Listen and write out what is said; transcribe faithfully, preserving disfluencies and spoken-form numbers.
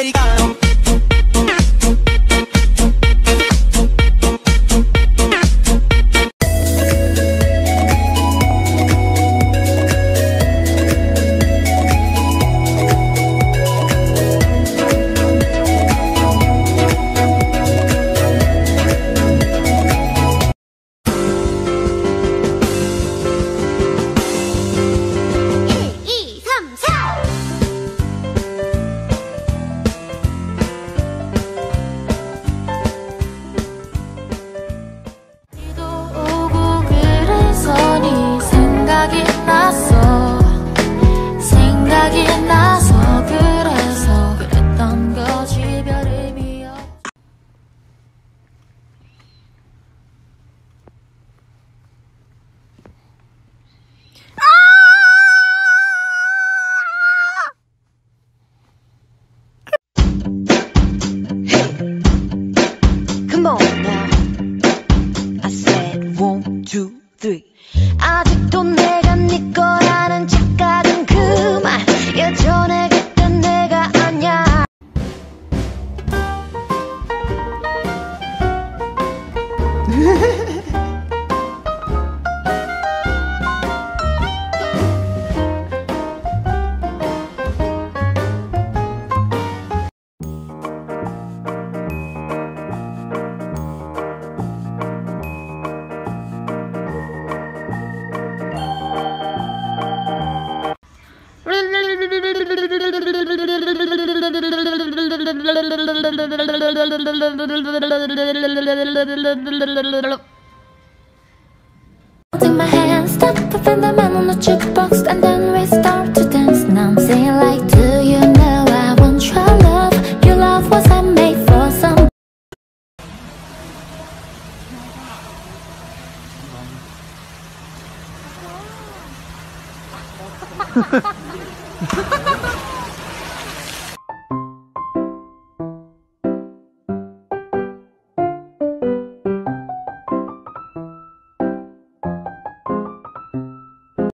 americano. 생각이 났어 생각이 나서 그래서 그랬던 거지 별 의미 없 Come on now. I said one, two, three. 아직도 내가 네 거라는 착각은 그만. 예전에 그땐 내가 아냐. Take my hand, stop, open the man on the jukebox, and then we start to dance. Now I'm singing like, do you know I want your love? Your love was handmade for some.